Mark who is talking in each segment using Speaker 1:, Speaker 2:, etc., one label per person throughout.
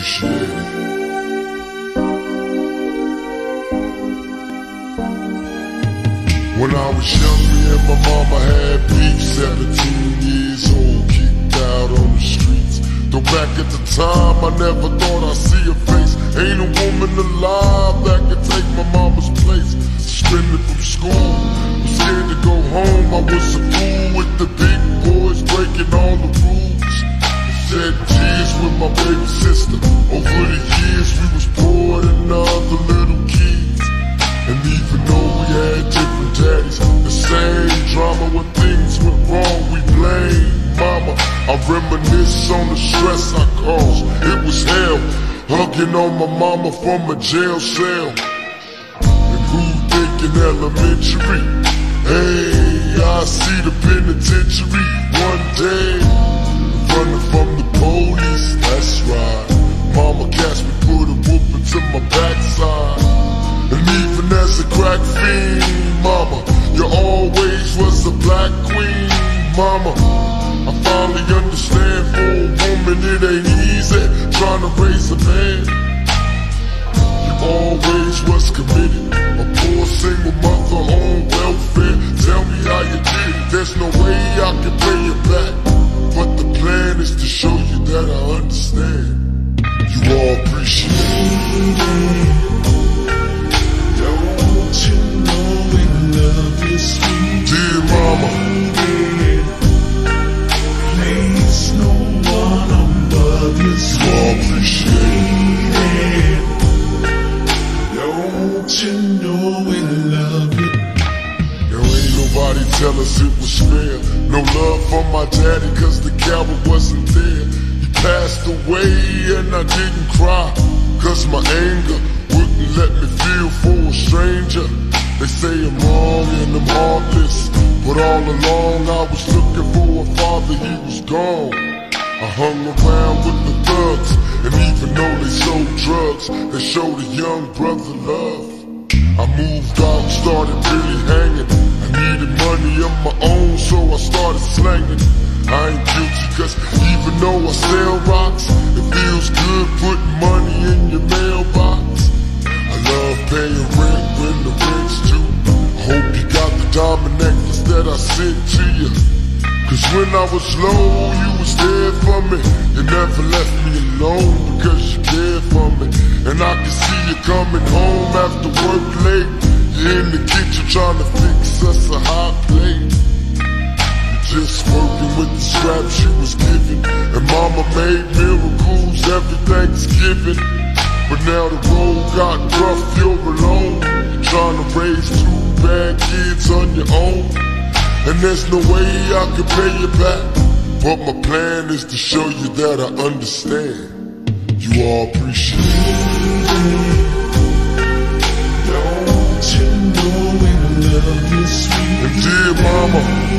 Speaker 1: appreciate it. When I was young, me and my mama had beef, 17 years old, kicked out on the streets. Though back at the time, I never thought I'd see her face. Ain't a woman alive that could take my mama's place. Suspended from school, I'm scared to go home. I was a fool with the big boys, breaking all the rules. Shed tears with my baby sister. Over the years, we was poor than other little kids. And even though we had different daddies, the same drama when things went wrong, we blame mama. I reminisce on the stress I caused. It was hell, hugging on my mama from a jail cell. And who thinking elementary? Hey, I see the penitentiary one day. Running from the police, that's right. Mama catch me, put a whooping to my backside. And even as a crack fiend, mama, you always was a black queen, mama. I finally understand for a woman it ain't easy trying to raise a man. You always was committed, a poor single mother on welfare. Tell me how you did it, there's no way I can pay you back. But the plan is to show you that I understand. You all appreciate it.
Speaker 2: Don't you know we love you, sweet
Speaker 1: dear mama?
Speaker 2: Place no one above you,
Speaker 1: you all appreciate
Speaker 2: it. Don't you know we love you?
Speaker 1: There ain't nobody tell us it was fair. No love from my daddy cause the coward wasn't there. He passed away and I didn't cry, cause my anger wouldn't let me feel for a stranger. They say I'm wrong and I'm heartless, but all along I was looking for a father, he was gone. I hung around with the thugs, and even though they sold drugs, they showed a young brother love. I moved out, started really hanging. I needed money of my own, so I started slanging. I ain't guilty cause even though I sell rocks, it feels good putting money in your mailbox. I love paying rent when the rent's due. I hope you got the diamond necklace that I sent to you. Cause when I was low, you was there for me. You never left me alone because you cared for me. And I can see you coming home after work late. You're in the kitchen trying to fix us a hot plate. You're just working with the scraps you was given. And mama made miracles every Thanksgiving. But now the road got rough, you're alone. You're trying to raise two bad kids on your own. And there's no way I can pay you back, but my plan is to show you that I understand. You all appreciate it.
Speaker 2: Don't you know we love you, sweet
Speaker 1: and dear mama,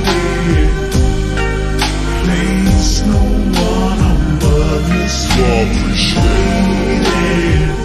Speaker 2: place no one above you,
Speaker 1: you all appreciate
Speaker 2: it.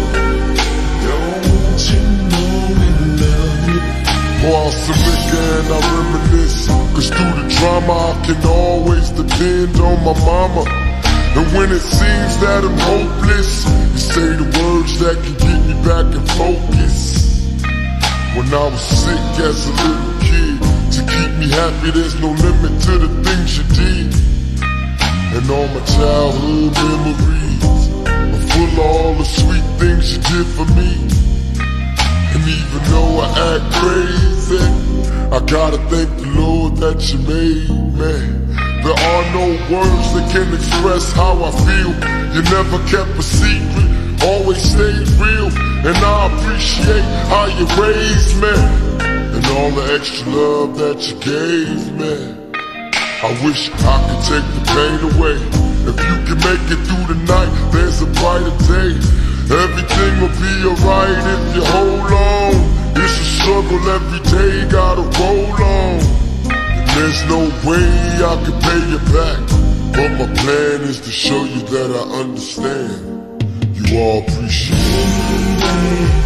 Speaker 2: Don't you know we love you?
Speaker 1: Pour out some liquor and I reminisce, cause through the drama I can always depend on my mama. And when it seems that I'm hopeless, you say the words that can get me back in focus. When I was sick as a little kid, to keep me happy there's no limit to the things you did. And all my childhood memories are full of all the sweet things you did for me. And even though I act crazy, I gotta thank the Lord that you made me. There are no words that can express how I feel. You never kept a secret, always stayed real. And I appreciate how you raised me, and all the extra love that you gave me. I wish I could take the pain away. If you can make it through the night, there's a brighter day. Everything will be alright if you hold on. It's a struggle every day, gotta roll on. And there's no way I can pay you back, but my plan is to show you that I understand. You all appreciate it.